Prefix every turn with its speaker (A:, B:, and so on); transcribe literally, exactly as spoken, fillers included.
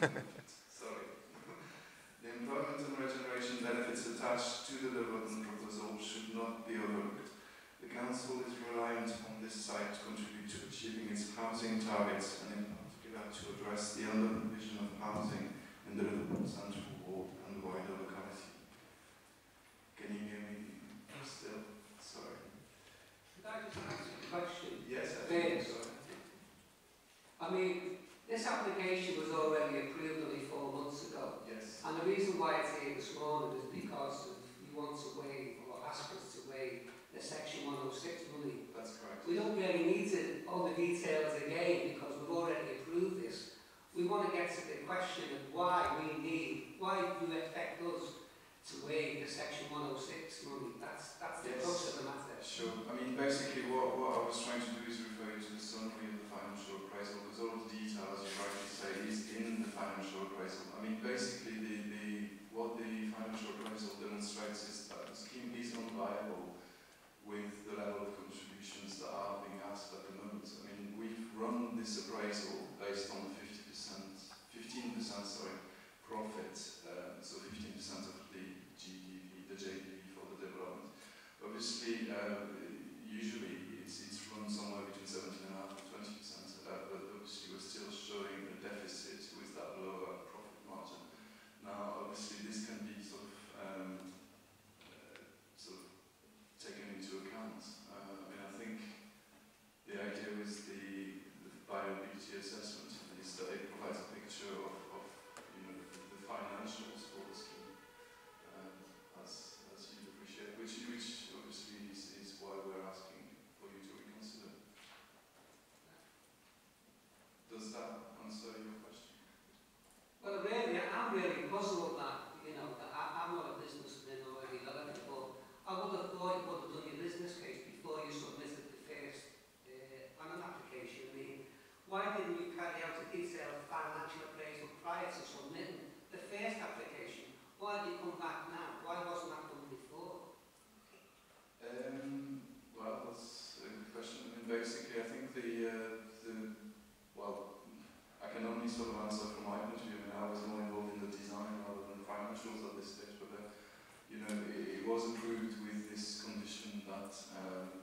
A: Sorry. The employment and regeneration benefits attached to the development proposal should not be overlooked. The Council is reliant on this site to contribute to achieving its housing targets and in particular to address the under-provision of housing in the Liverpool Central Ward and wider locality. Can you hear me still? Sorry.
B: Could I just ask you a question?
A: Yes, I think so.
B: I mean, this application was already approved only four months ago.
A: Yes.
B: And the reason why it's here this morning is because of you want to waive or ask us to waive the Section one oh six money.
A: That's correct.
B: We don't really need to all the details again because we've already approved this. We want to get to the question of why we need, why you expect us to waive the Section one oh six money. That's that's the
A: Yes.
B: crux of the matter.
A: Sure. I mean, basically, what, what I was trying to do is refer you to the summary of the financial appraisal, because all the details, you rightly say, is in the financial appraisal. I mean, basically, the, the what the financial appraisal demonstrates is that the scheme is unviable with the level of contributions that are being asked at the moment. I mean, we've run this appraisal based on the fifty percent, fifteen percent, sorry, profit, uh, so fifteen percent of the G D P, the J D P for the development. Obviously, uh, usually it's, it's run somewhere between seventeen and a half and twenty percent, uh, but obviously we're still showing a deficit with that lower profit margin. Now, obviously, this can be sort of um, uh, sort of taken into account. Uh, I mean, I think the idea with the, the viability assessment is that it provides a picture of, of you know, the, the financials for the scheme, um, as, as you appreciate, which, which obviously is, is why we're asking for you to reconsider. Does that answer your question?
B: Well, really, I'm really puzzled that, you know, that I, I'm not a businessman or any other, but I would have thought you would have done your business case before you submitted the first uh, planning application. I mean, why didn't you carry out a detailed financial appraisal prior to submitting the first application? Why did you come back now? Why wasn't that done before?
A: Um, well, that's a good question. I mean, basically, I think the, uh, the well, I can only sort of answer from my point of view. I mean, I was more involved in the design rather than financials at this stage, but uh, you know, it, it was approved with this condition that um,